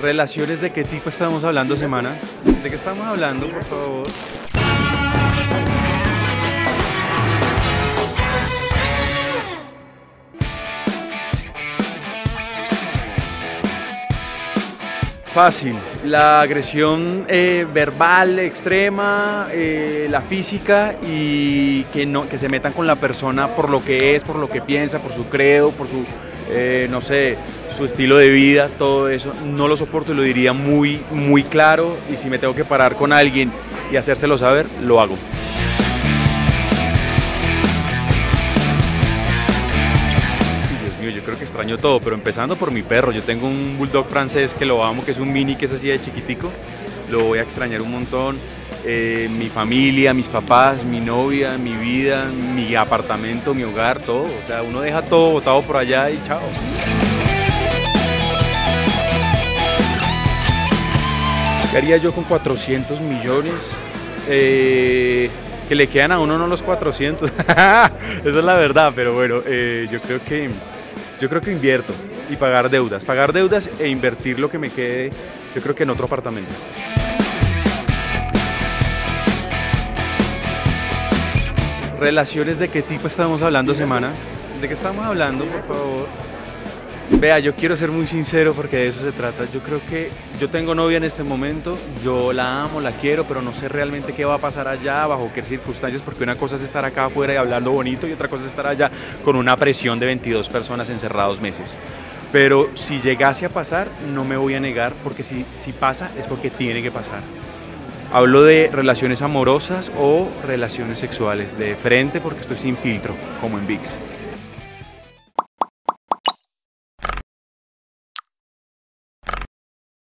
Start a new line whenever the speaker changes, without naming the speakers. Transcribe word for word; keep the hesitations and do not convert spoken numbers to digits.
Relaciones, ¿de qué tipo estamos hablando, semana? ¿De qué estamos hablando, por favor? Fácil, la agresión eh, verbal extrema, eh, la física y que, no, que se metan con la persona por lo que es, por lo que piensa, por su credo, por su, eh, no sé, su estilo de vida, todo eso. No lo soporto y lo diría muy, muy claro, y si me tengo que parar con alguien y hacérselo saber, lo hago. Yo creo que extraño todo, pero empezando por mi perro. Yo tengo un bulldog francés que lo amo, que es un mini, que es así de chiquitico. Lo voy a extrañar un montón. Eh, mi familia, mis papás, mi novia, mi vida, mi apartamento, mi hogar, todo. O sea, uno deja todo botado por allá y chao. ¿Qué haría yo con cuatrocientos millones? Eh, que le quedan a uno no los cuatrocientos. Esa es la verdad, pero bueno, eh, yo creo que... Yo creo que invierto y pagar deudas, pagar deudas e invertir lo que me quede, yo creo que en otro apartamento. Relaciones, ¿de qué tipo estamos hablando, semana? ¿De qué estamos hablando, por favor? Vea, yo quiero ser muy sincero porque de eso se trata. Yo creo que yo tengo novia en este momento, yo la amo, la quiero, pero no sé realmente qué va a pasar allá, bajo qué circunstancias, porque una cosa es estar acá afuera y hablando bonito y otra cosa es estar allá con una presión de veintidós personas encerrados meses. Pero si llegase a pasar, no me voy a negar, porque si, si pasa es porque tiene que pasar. Hablo de relaciones amorosas o relaciones sexuales, de frente, porque estoy sin filtro, como en V I X.